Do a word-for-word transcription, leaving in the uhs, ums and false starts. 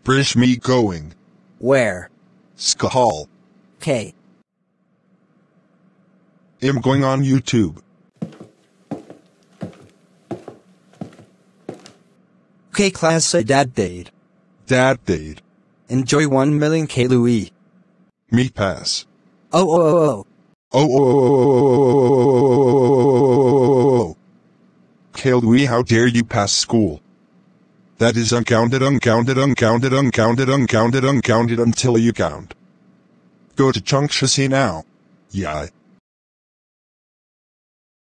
Brish me going. Where? Skahal. K. I'm going on YouTube. Okay class, say dad date. Dad date. Enjoy one million Cailloui. Me pass. Oh oh oh oh. Oh oh oh. Cailloui, how dare you pass school? That is uncounted, uncounted, uncounted, uncounted, uncounted, uncounted until you count. Go to Chunkshassy now. Yeah.